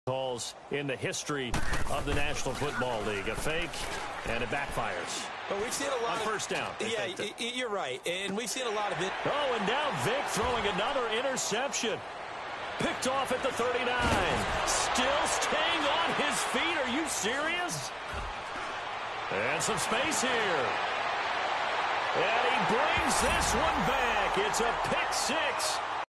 calls in the history of the National Football League. A fake, and it backfires. But we've seen a lot on of first down. Yeah, you're right. And we've seen a lot of it. Oh, and now Vic throwing another interception. Picked off at the 39. Still staying on his feet. Are you serious? And some space here. And he brings this one back. It's a pick six.